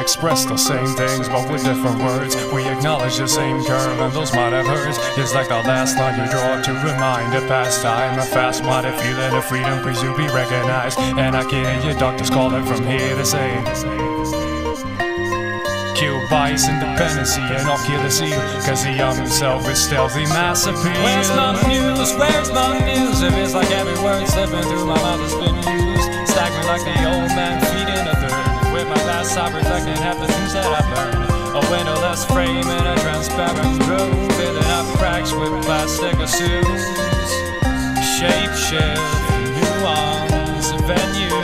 express the same things, but with different words. We acknowledge the same curve, and those might have hurts. It's like the last line you draw to remind a past time. A fast-minded feeling of freedom, please you be recognized. And I can hear your doctors calling from here to say, kill bias, independency, and I'll kill the seal, cause the young himself is stealthy mass appeal. Where's my muse? Where's my muse? If it's like every word slipping through my mouth has been used, staggering like the old man feeding a third. With my past I reflecting half the things that I've learned. A windowless frame in a transparent room, filling up cracks with plastic assumes. Shape shift, nuance, venue.